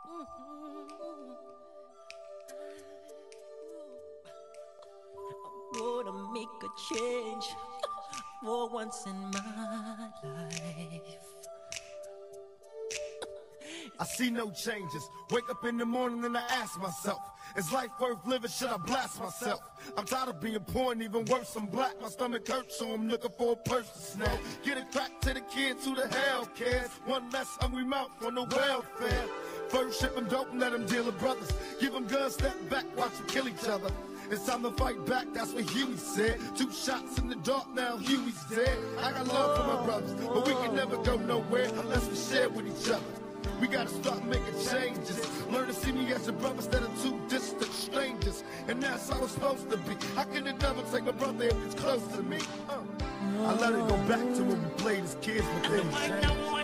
Gonna make a change for once in my life. I see no changes. Wake up in the morning and I ask myself, is life worth living? Should I blast myself? I'm tired of being poor and even worse, I'm black. My stomach hurts, so I'm looking for a purse to snap. Get a crack to the kids, who the hell cares? One less hungry mouth on the welfare. First ship them dope and let them deal with brothers. Give them guns, step back, watch them kill each other. It's time to fight back, that's what Huey said. 2 shots in the dark, now Huey's dead. I got love for my brothers, but we can never go nowhere unless we share with each other. We gotta start making changes. Learn to see me as a brother instead of 2 distant strangers. And that's how it's supposed to be. How can the devil take my brother if it's close to me? I let it go back to when we played as kids, but then he changed.